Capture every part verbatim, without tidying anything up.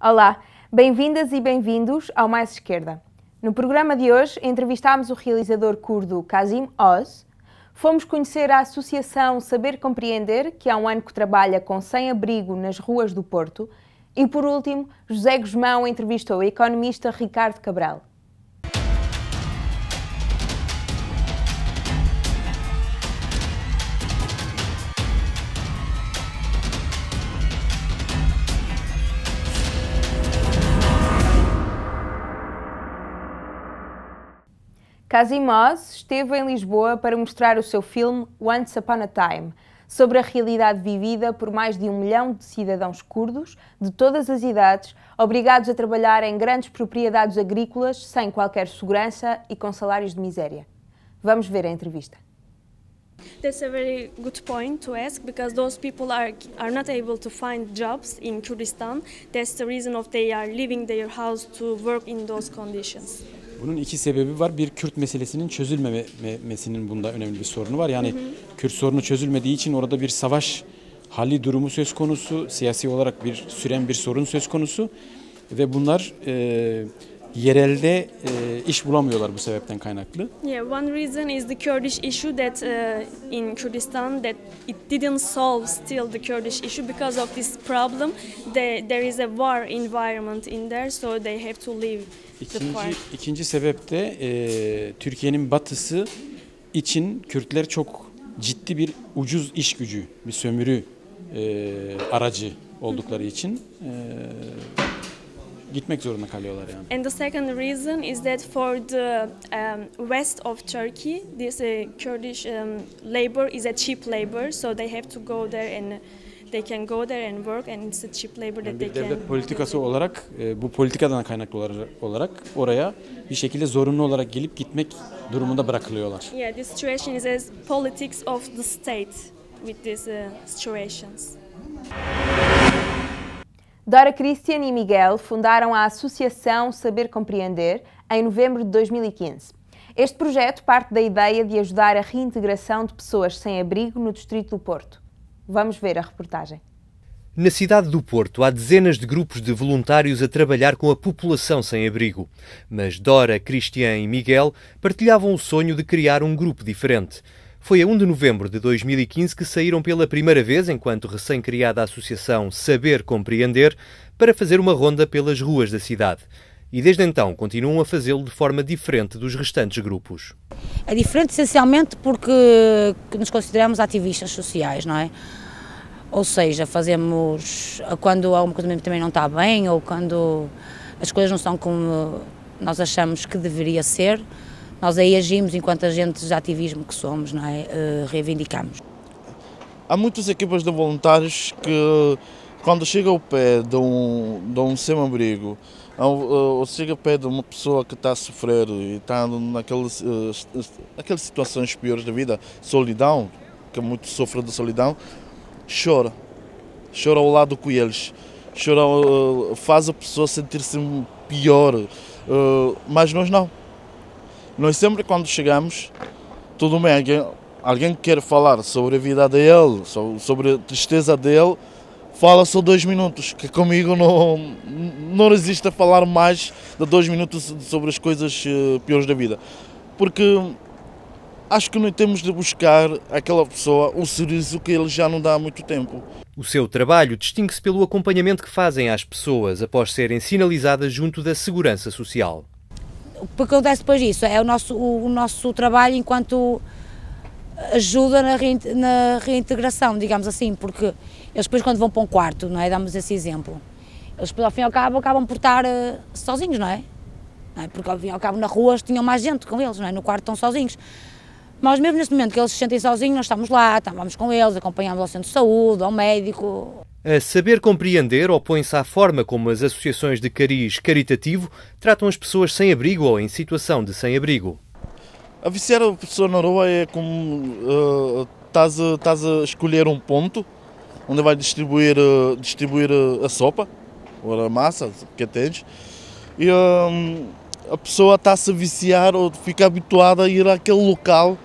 Olá, bem-vindas e bem-vindos ao Mais Esquerda. No programa de hoje entrevistámos o realizador curdo Kazim Oz, fomos conhecer a Associação Saber Compreender, que há um ano que trabalha com sem-abrigo nas ruas do Porto, e por último, José Guzmão entrevistou o economista Ricardo Cabral. Kazim Oz esteve em Lisboa para mostrar o seu filme Once Upon a Time, sobre a realidade vivida por mais de um milhão de cidadãos curdos de todas as idades, obrigados a trabalhar em grandes propriedades agrícolas sem qualquer segurança e com salários de miséria. Vamos ver a entrevista. That's a very good point to ask, because those people are are not able to find jobs in Kurdistan. That's the reason of they are leaving their house to work in those conditions. Bunun iki sebebi var. Bir, Kürt meselesinin çözülmemesinin bunda önemli bir sorunu var. Yani hı hı. Kürt sorunu çözülmediği için orada bir savaş hali durumu söz konusu, siyasi olarak bir süren bir sorun söz konusu ve bunlar e, yerelde e, iş bulamıyorlar bu sebepten kaynaklı. Yeah, one reason is the Kurdish issue that uh, in Kurdistan that it didn't solve still the Kurdish issue because of this problem. They, there is a war environment in there, so they have to leave. İkinci, ikinci sebep de e, Türkiye'nin batısı için Kürtler çok ciddi bir ucuz iş gücü, bir sömürü e, aracı oldukları için e, gitmek zorunda kalıyorlar yani. And the second reason is that for the um, west of Turkey, this uh, Kurdish um, labor is a cheap labor, so they have to go there and they can go there and work, and it's a cheap labor that yani they bir can. Devlet politikası olarak, e, bu politikadan kaynaklı olarak oraya bir şekilde zorunlu olarak gelip gitmek durumunda bırakılıyorlar. Yeah, this situation is as politics of the state with these uh, situations. Dora Christian e Miguel fundaram a Associação Saber Compreender em novembro de dois mil e quinze. Este projeto parte da ideia de ajudar a reintegração de pessoas sem abrigo no distrito do Porto. Vamos ver a reportagem. Na cidade do Porto há dezenas de grupos de voluntários a trabalhar com a população sem abrigo. Mas Dora, Christian e Miguel partilhavam o sonho de criar um grupo diferente. Foi a primeiro de novembro de dois mil e quinze que saíram pela primeira vez, enquanto recém-criada associação Saber Compreender, para fazer uma ronda pelas ruas da cidade. E desde então continuam a fazê-lo de forma diferente dos restantes grupos. É diferente essencialmente porque nos consideramos ativistas sociais, não é? Ou seja, fazemos quando alguma coisa também não está bem ou quando as coisas não são como nós achamos que deveria ser, nós aí agimos enquanto agentes de ativismo que somos, não é? Uh, reivindicamos. Há muitas equipas de voluntários que, quando chega ao pé de um, de um sem-abrigo, ou chega ao pé de uma pessoa que está a sofrer e está naquelas, uh, naquelas situações piores da vida, solidão, que muito sofre de solidão, chora. Chora ao lado com eles. Chora, uh, faz a pessoa sentir-se pior, uh, mas nós não. Nós sempre quando chegamos, tudo bem, alguém, alguém quer falar sobre a vida dele, sobre a tristeza dele, fala só dois minutos, que comigo não, não resiste a falar mais de dois minutos sobre as coisas piores da vida. Porque acho que nós temos de buscar àquela pessoa um sorriso que ele já não dá há muito tempo. O seu trabalho distingue-se pelo acompanhamento que fazem às pessoas após serem sinalizadas junto da Segurança Social. O que acontece depois disso é o nosso, o, o nosso trabalho enquanto ajuda na, reint, na reintegração, digamos assim, porque eles depois quando vão para um quarto, não é? Damos esse exemplo, eles depois ao fim e ao cabo acabam por estar uh, sozinhos, não é? não é? Porque ao fim e ao cabo nas ruas tinham mais gente com eles, não é? No quarto estão sozinhos. Mas mesmo neste momento que eles se sentem sozinhos, nós estamos lá, vamos com eles, acompanhamos ao centro de saúde, ao médico. A Saber Compreender opõe-se à forma como as associações de cariz caritativo tratam as pessoas sem abrigo ou em situação de sem-abrigo. A viciar a pessoa na rua é como uh, estás, a, estás a escolher um ponto onde vai distribuir, uh, distribuir a sopa ou a massa que tens e uh, a pessoa está-se a viciar ou fica habituada a ir àquele local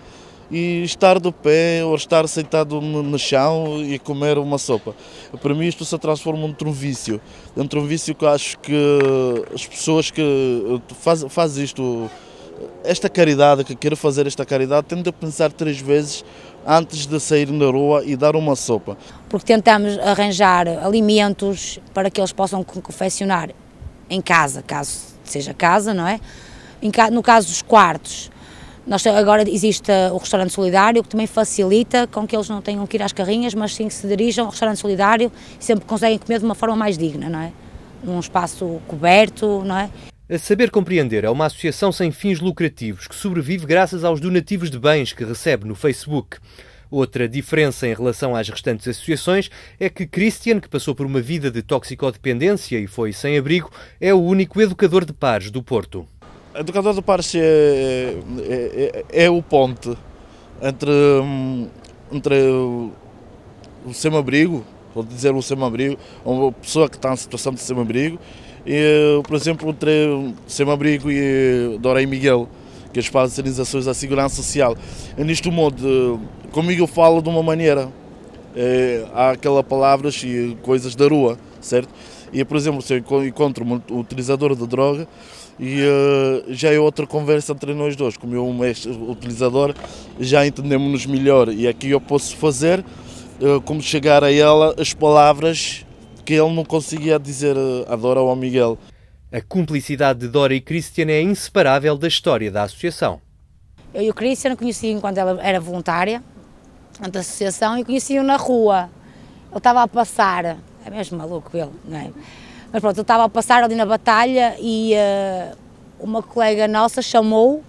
e estar de pé ou estar sentado no, no chão e comer uma sopa. Para mim isto se transforma entre um vício, entre um vício que eu acho que as pessoas que fazem faz isto, esta caridade, que querem fazer esta caridade, têm de pensar três vezes antes de sair na rua e dar uma sopa. Porque tentamos arranjar alimentos para que eles possam confeccionar em casa, caso seja casa, não é? No caso dos quartos, nós, agora existe o restaurante solidário, que também facilita com que eles não tenham que ir às carrinhas, mas sim que se dirijam ao restaurante solidário e sempre conseguem comer de uma forma mais digna, não é? Num espaço coberto, não é? A Saber Compreender é uma associação sem fins lucrativos que sobrevive graças aos donativos de bens que recebe no Facebook. Outra diferença em relação às restantes associações é que Christian, que passou por uma vida de toxicodependência e foi sem abrigo, é o único educador de pares do Porto. Educador de pares é, é, é, é o ponte entre, entre o sem-abrigo, vou dizer o sem-abrigo, uma pessoa que está em situação de sem-abrigo, e, por exemplo, entre o sem-abrigo e Dora e Miguel, que eles fazem ações da segurança social. E neste modo, comigo eu falo de uma maneira, é, há aquelas palavras e coisas da rua, certo? E, por exemplo, se eu encontro um utilizador de droga, e uh, já é outra conversa entre nós dois, como eu, o utilizador, já entendemos-nos melhor, e aqui eu posso fazer, uh, como chegar a ela as palavras que ele não conseguia dizer a Dora ou ao Miguel. A cumplicidade de Dora e Christian é inseparável da história da associação. Eu e o Christian conheci enquanto ela era voluntária da associação e conheci-o na rua. Ele estava a passar, é mesmo maluco ele, não é? Mas pronto, ele estava a passar ali na batalha e uh, uma colega nossa chamou-o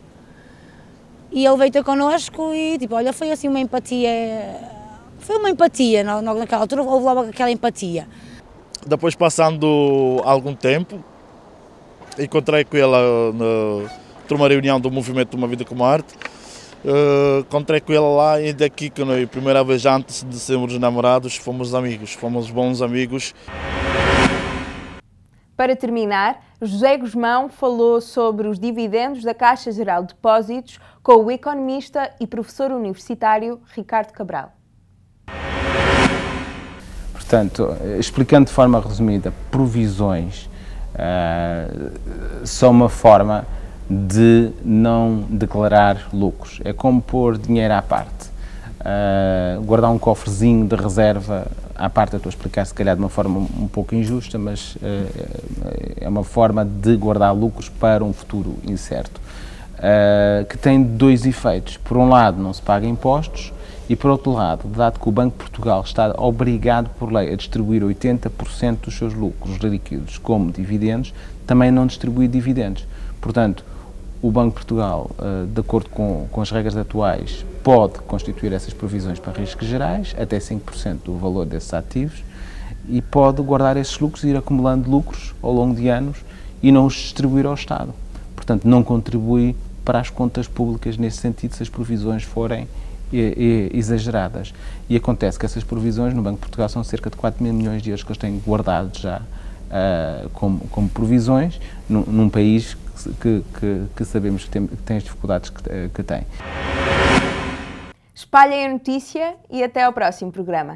e ele veio ter connosco e tipo, olha, foi assim uma empatia, foi uma empatia naquela altura, houve logo aquela empatia. Depois, passando algum tempo, encontrei com ela na uma reunião do movimento Uma Vida como Arte, uh, encontrei com ela lá e daqui que a primeira vez antes de sermos namorados fomos amigos, fomos bons amigos. Para terminar, José Guzmão falou sobre os dividendos da Caixa Geral de Depósitos com o economista e professor universitário Ricardo Cabral. Portanto, explicando de forma resumida, provisões uh, são uma forma de não declarar lucros. É como pôr dinheiro à parte. Uh, guardar um cofrezinho de reserva à parte, eu estou a explicar se calhar de uma forma um pouco injusta, mas uh, é uma forma de guardar lucros para um futuro incerto, uh, que tem dois efeitos. Por um lado, não se paga impostos e, por outro lado, dado que o Banco de Portugal está obrigado por lei a distribuir oitenta por cento dos seus lucros líquidos como dividendos, também não distribui dividendos. Portanto, o Banco de Portugal, de acordo com, com as regras atuais, pode constituir essas provisões para riscos gerais, até cinco por cento do valor desses ativos, e pode guardar esses lucros e ir acumulando lucros ao longo de anos e não os distribuir ao Estado. Portanto, não contribui para as contas públicas nesse sentido se as provisões forem e, e, exageradas. E acontece que essas provisões no Banco de Portugal são cerca de quatro mil milhões de euros que eles têm guardados já uh, como, como provisões num, num país que, que, que sabemos que tem, que tem as dificuldades que, que tem. Espalhem a notícia e até ao próximo programa.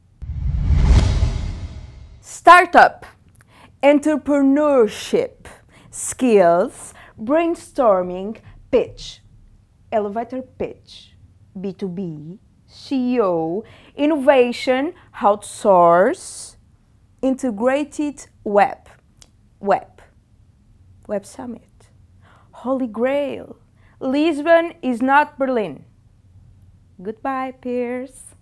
Startup, Entrepreneurship, Skills, Brainstorming, Pitch, Elevator Pitch, B dois B, C E O, Innovation, Outsource, Integrated Web, Web, Web Summit, Holy Grail, Lisbon is not Berlin. Goodbye, peers.